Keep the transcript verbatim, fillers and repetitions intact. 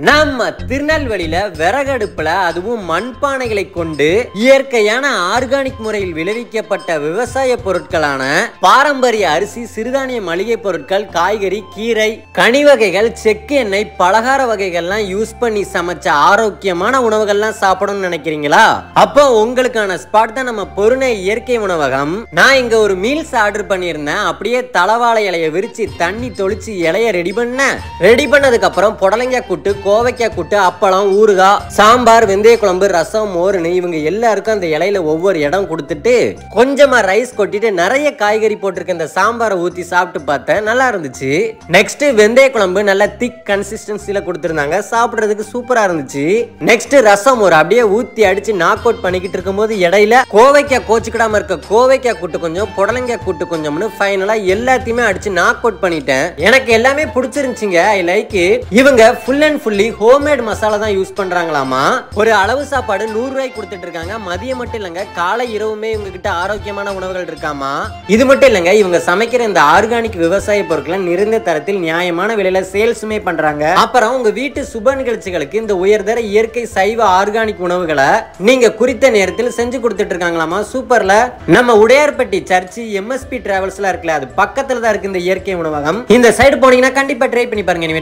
நம்ம திருநெல்வேலியில விறகடுப்புல அதுவும் மண்பானைகளை கொண்டு இயற்கையான ஆர்கானிக் முறையில் விளைவிக்கப்பட்ட விவசாய பொருட்களான பாரம்பரிய அரிசி, சிறுதானிய மளிகை பொருட்கள், காய்கறி, கீரை, கனி வகைகள், செக்கு எண்ணெய், பலகார வகைகள்லாம் யூஸ் பண்ணி சமைச்ச ஆரோக்கியமான உணவுகள்லாம் சாப்பிடணும்னு நினைக்கிறீங்களா? அப்போ உங்களுக்கான ஸ்பாட் தான் நம்ம பொருணை இயற்கை உணவகம். நான் இங்க ஒரு மீல்ஸ் ஆர்டர் பண்ணியிருந்தேன். அப்படியே தலவாழை இலைய விரிச்சு தண்ணி தொளிச்சு இலைய ரெடி பண்ண ரெடி பண்ணதுக்கு அப்புறம் புடலங்காய் கூட்டு, கோவைக்காய் கூட்டு, அப்பளம், ஊறுகாய், சாம்பார், வெந்தய குழம்பு, ரசம், மோர்னு இவங்க எல்லாருக்கும் அந்த இலையில ஒவ்வொரு இடம் கொடுத்துட்டு கொஞ்சமா ரைஸ் கொட்டிட்டு நிறைய காய்கறி போட்டிருக்க இந்த சாம்பாரை ஊத்தி சாப்பிட்டு பார்த்தேன். நல்லா இருந்துச்சு. நெக்ஸ்ட் வெந்தய குழம்பு நல்ல திக் கன்சிஸ்டன்சில கொடுத்திருந்தாங்க. சாப்பிடுறதுக்கு சூப்பரா இருந்துச்சு. நெக்ஸ்ட் ரசம் ஒரு அப்படியே ஊத்தி அடிச்சு நாக் அவுட் பண்ணிக்கிட்டு இருக்கும்போது இடையில கோவைக்காய் கோச்சுக்கிடாம இருக்க கோவைக்காய் கூட்டு கொஞ்சம், புடலங்காய் கூட்டு கொஞ்சம்னு ஃபைனலா எல்லாத்தையுமே அடிச்சு நாக் அவுட் பண்ணிட்டேன். எனக்கு எல்லாமே பிடிச்சிருந்துச்சுங்க. I like it. இவங்க full and fully homemade masala தான் யூஸ் பண்றாங்களாமா. ஒரு அளவு சாப்பாடு நூறு ரூபாய்க்கு கொடுத்துட்டு இருக்காங்க. மதியம் மட்டும் இல்லங்க, காலை இரவுமே இவங்க கிட்ட ஆரோக்கியமான உணவுகள் இருக்காமா. இது மட்டும் இல்லங்க, இவங்க சமைக்கிற இந்த ஆர்கானிக் விவசாய பொருட்களை நிறைந்த தரத்தில் நியாயமான விலையில சேல்ஸுமே பண்றாங்க. அப்புறம் உங்க வீட்டு சுப நிகழ்ச்சிகளுக்கு இந்த உயர்தர இயற்கை சைவ ஆர்கானிக் உணவுகளை நீங்க குறித்த நேரத்தில் செஞ்சு கொடுத்துட்டு இருக்காங்களாமா. சூப்பர்ல. நம்ம உடையார்பட்டி சர்ச்சு எம்எஸ்பி டிராவல்ஸ்ல இருக்குல்ல, அது பக்கத்துல தான் இருக்கு இந்த இயற்கை உணவகம். இந்த சைடு போனீங்கன்னா கண்டிப்பா ட்ரை பண்ணி பாருங்க.